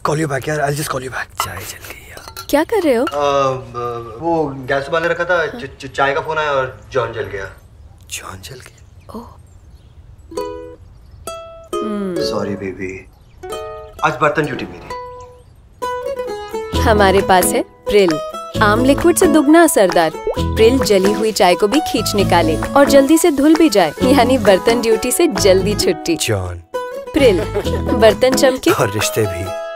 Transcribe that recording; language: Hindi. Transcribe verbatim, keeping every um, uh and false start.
call you back यार, I'll just call you back. चाय जल गई यार। क्या कर रहे हो? uh, वो गैस उबालने रखा था, च, च, चाय का फोन आया और जॉन जल गया। जॉन जल गया? ओह। सॉरी बेबी, आज बर्तन ड्यूटी मेरी। हमारे पास है प्रिल, आम लिक्विड से दुगना असरदार। प्रिल जली हुई चाय को भी खींच निकाले और जल्दी से धुल भी जाए, यानी बर्तन ड्यूटी से जल्दी छुट्टी। जॉन। प्रिल, बर्तन चमके और रिश्ते भी।